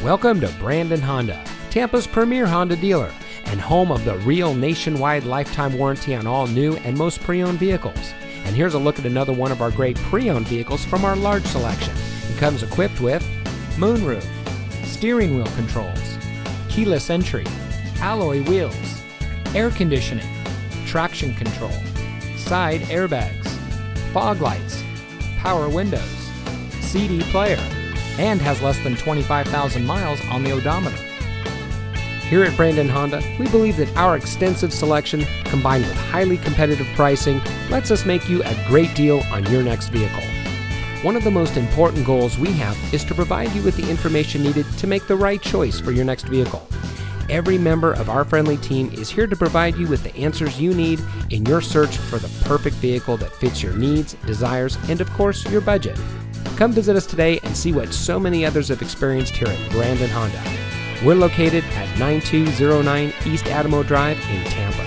Welcome to Brandon Honda, Tampa's premier Honda dealer and home of the real nationwide lifetime warranty on all new and most pre-owned vehicles. And here's a look at another one of our great pre-owned vehicles from our large selection. It comes equipped with moonroof, steering wheel controls, keyless entry, alloy wheels, air conditioning, traction control, side airbags, fog lights, power windows, CD player, and has less than 25,000 miles on the odometer. Here at Brandon Honda, we believe that our extensive selection, combined with highly competitive pricing, lets us make you a great deal on your next vehicle. One of the most important goals we have is to provide you with the information needed to make the right choice for your next vehicle. Every member of our friendly team is here to provide you with the answers you need in your search for the perfect vehicle that fits your needs, desires, and of course, your budget. Come visit us today and see what so many others have experienced here at Brandon Honda. We're located at 9209 East Adamo Drive in Tampa.